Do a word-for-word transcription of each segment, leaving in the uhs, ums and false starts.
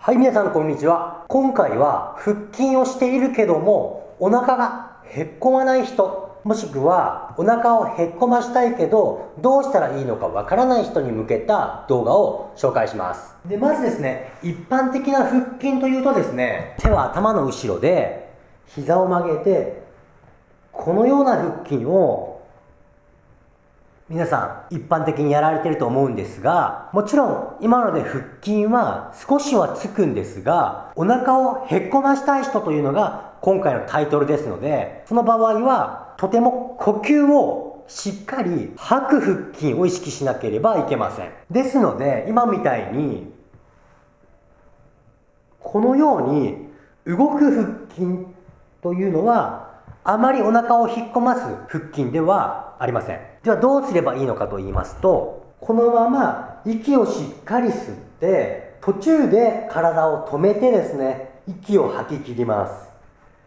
はい、皆さんこんにちは。今回は腹筋をしているけどもお腹がへっこまない人、もしくはお腹をへっこましたいけどどうしたらいいのかわからない人に向けた動画を紹介します。で、まずですね、一般的な腹筋というとですね、手は頭の後ろで膝を曲げてこのような腹筋を皆さん一般的にやられてると思うんですが、もちろん今ので腹筋は少しはつくんですが、お腹をへっこましたい人というのが今回のタイトルですので、その場合はとても呼吸をしっかり吐く腹筋を意識しなければいけません。ですので今みたいにこのように動く腹筋というのはあまりお腹を引っ込ます腹筋ではありません。ではどうすればいいのかと言いますと、このまま息をしっかり吸って途中で体を止めてですね、息を吐き切ります。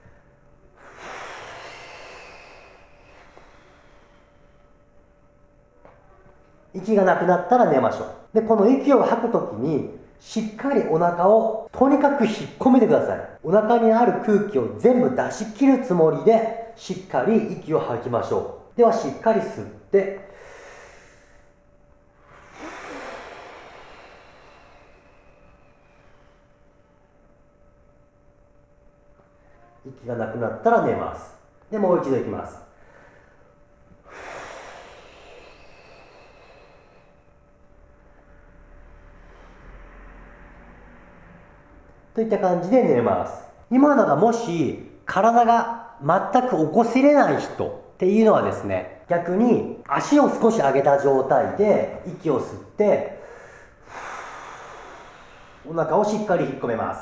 息がなくなったら寝ましょう。で、この息を吐くときにしっかりお腹をとにかく引っ込めてください。お腹にある空気を全部出し切るつもりでしっかり息を吐きましょう。ではしっかり吸って息がなくなったら寝ます。で、もう一度いきます。といった感じで寝ます。今のがもし体が全く起こせれない人っていうのはですね、逆に足を少し上げた状態で息を吸ってお腹をしっかり引っ込めます。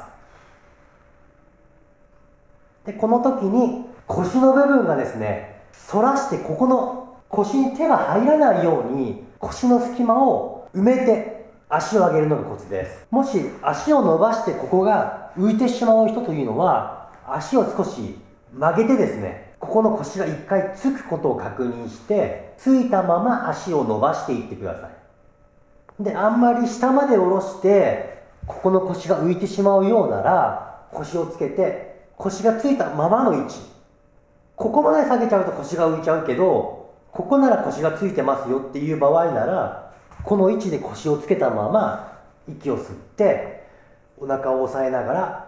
で、この時に腰の部分がですね、反らしてここの腰に手が入らないように腰の隙間を埋めて足を上げるのがコツです。もし足を伸ばしてここが浮いてしまう人というのは、足を少し曲げてですね、ここの腰が一回つくことを確認して、ついたまま足を伸ばしていってください。で、あんまり下まで下ろしてここの腰が浮いてしまうようなら、腰をつけて腰がついたままの位置、ここまで下げちゃうと腰が浮いちゃうけど、ここなら腰がついてますよっていう場合なら、この位置で腰をつけたまま息を吸ってお腹を押さえながら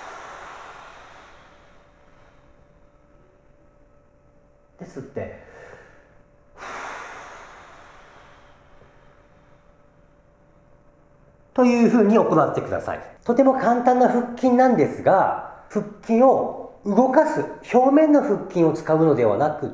で吸ってというふうに行ってください。とても簡単な腹筋なんですが、腹筋を動かす表面の腹筋を使うのではなくって、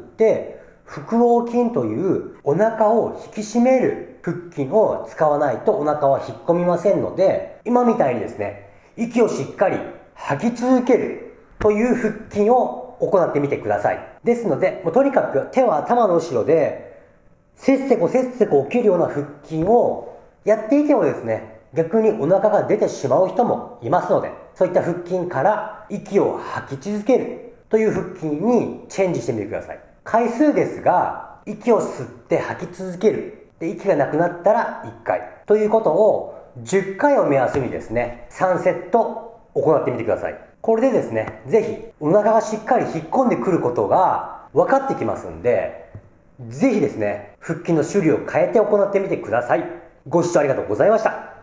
腹横筋というお腹を引き締める腹筋を使わないとお腹は引っ込みませんので、今みたいにですね、息をしっかり吐き続けるという腹筋を行ってみてください。ですので、もうとにかく手は頭の後ろでせっせこせっせこ起きるような腹筋をやっていてもですね、逆にお腹が出てしまう人もいますので、そういった腹筋から息を吐き続けるという腹筋にチェンジしてみてください。回数ですが、息を吸って吐き続ける。で、息がなくなったらいっかい。ということをじゅっかいを目安にですね、さんセット行ってみてください。これでですね、ぜひお腹がしっかり引っ込んでくることが分かってきますんで、ぜひですね、腹筋の種類を変えて行ってみてください。ご視聴ありがとうございました。